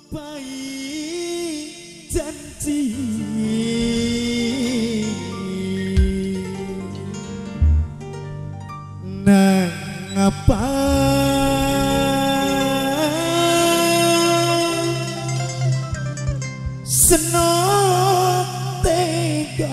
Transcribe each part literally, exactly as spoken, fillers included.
ngupai janji nang apa senok tega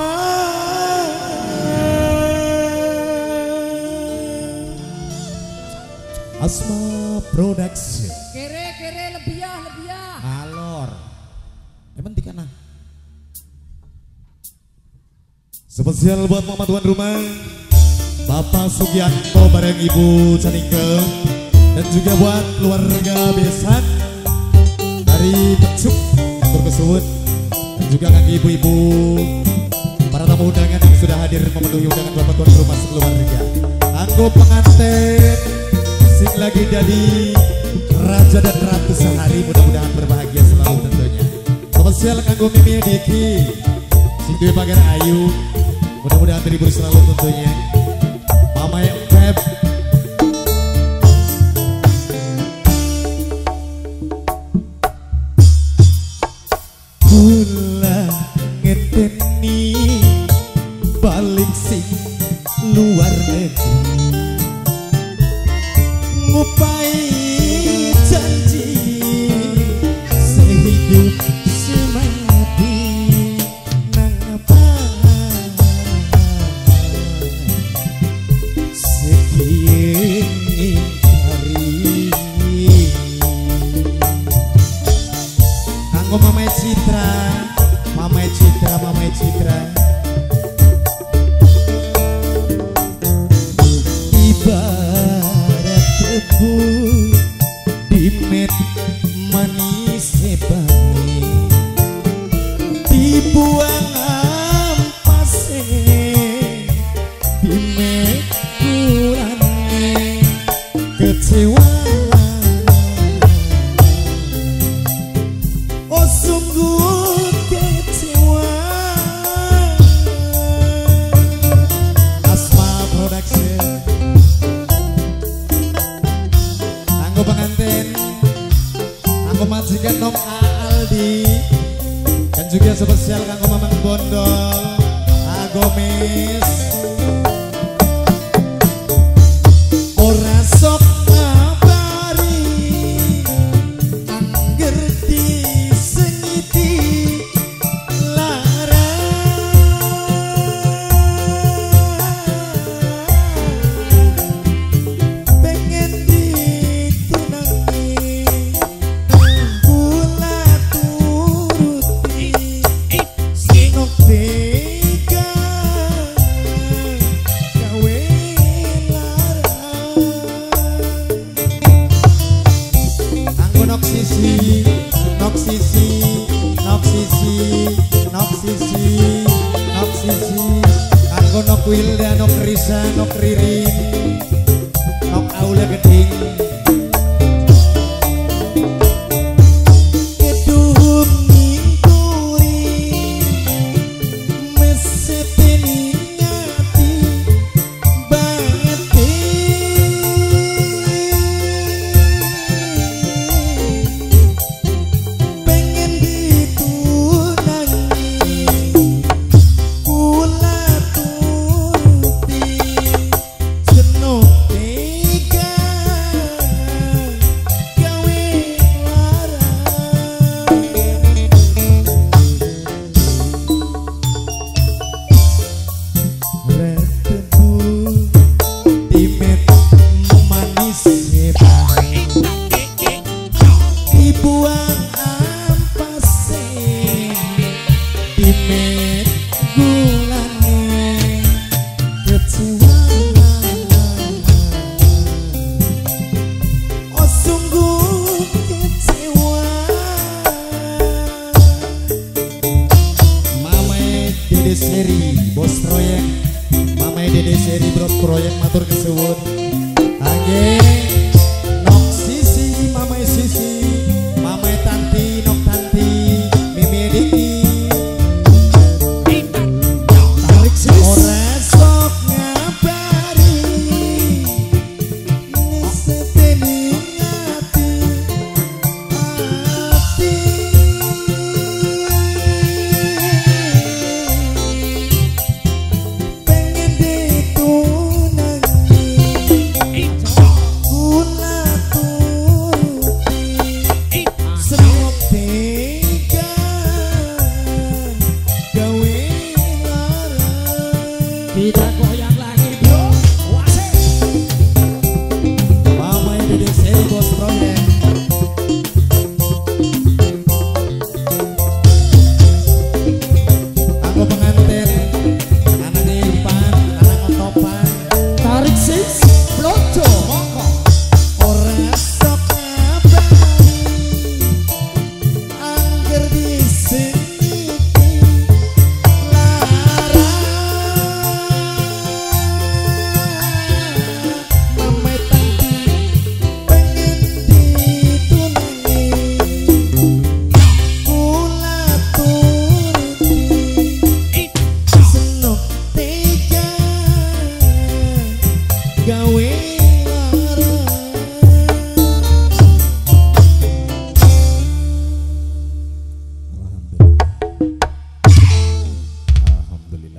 Asma Production kere kere lebih ya lebih ya alor emang tikana spesial buat mama tuan rumah Bapak Sugianto bareng Ibu Canike dan juga buat keluarga besan dari Pecuk Turkesuwun dan juga kaki ibu-ibu para tamu undangan yang sudah hadir memenuhi undangan bapak tuan rumah sekeluarga. Anggo pengantin sing lagi jadi raja dan ratu sehari, mudah-mudahan berbahagia selalu tentunya. Spesial kanggo Mimi Diki sing duwe pagar ayu, mudah-mudahan terhibur selalu tentunya. Mama yang Feb kula ngedeni balik sing luar negeri ngupai janji sehidup semati nang apa sekian hari kanggo Mama Citra Mama Citra Mama Citra ibarat tebu di met manis bangi dibuang ampase di met kurangnya kecewa oh sungguh kecewa Asma Production anggo pengantin anggo majikan Nom Aldi dan juga spesial kanggo Mamang Bondol Agomis ora sok ngabari angger disenyiti lara pengen ditunangi kula turuti sinok tega gawe lara anggo nok sisi nok sisi nok sisi nok sisi nok sisi anggo nok Wilda nok Risa nok Ririn nok Aula Geding Kedung nginturi meseteni ngati banget pengen ditunangi kula turuti senok tega gawe